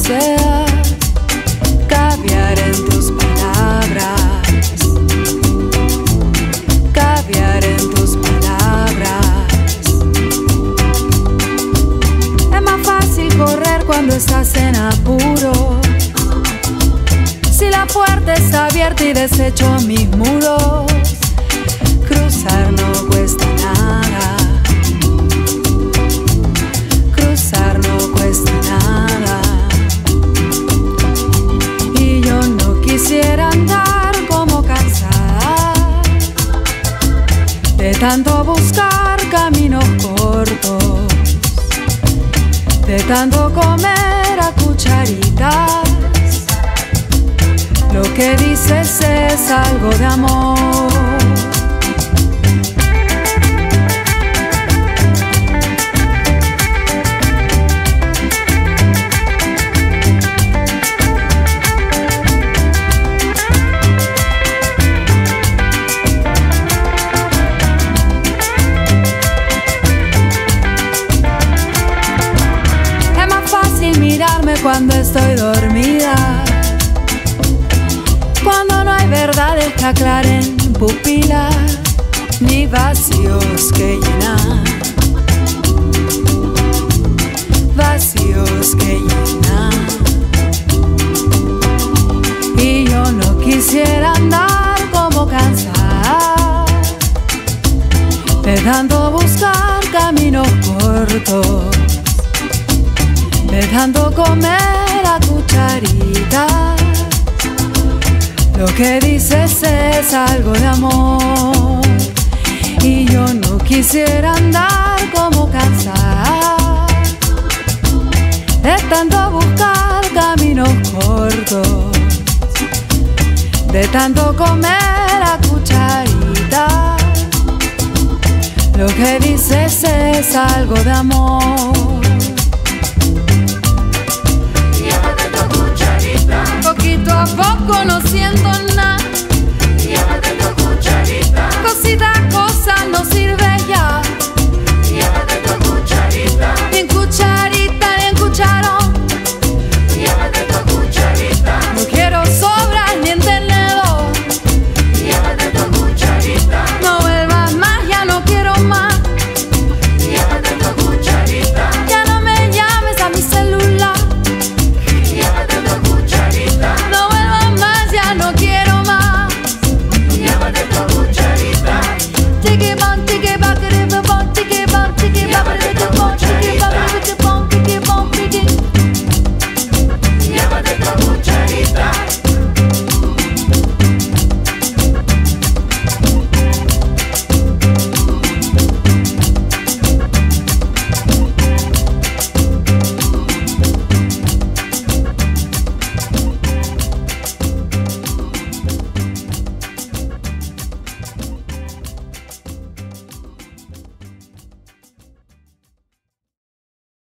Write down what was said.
sea caviar en tus palabras, caviar en tus palabras. Es más fácil correr cuando estás en apuro. Si la puerta está abierta y desecho mis muros, cruzar no cuesta nada. Cruzar no cuesta nada. Y yo no quisiera andar como cansada de tanto buscar caminos cortos, de tanto comer a cucharitas. Lo que dices es algo de amor. Es más fácil mirarme cuando estoy dormida, cuando no hay verdades que aclaren pupilas, ni vacíos que llenar, vacíos que llenar. Y yo no quisiera andar como cansada de tanto buscar caminos cortos, de tanto comer a cucharitas. Lo que dices es algo de amor. Y yo no quisiera andar como cansada de tanto buscar caminos cortos, de tanto comer a cucharitas. Lo que dices es algo de amor. Llévate tu cucharita. Poquito a poco no siento nada.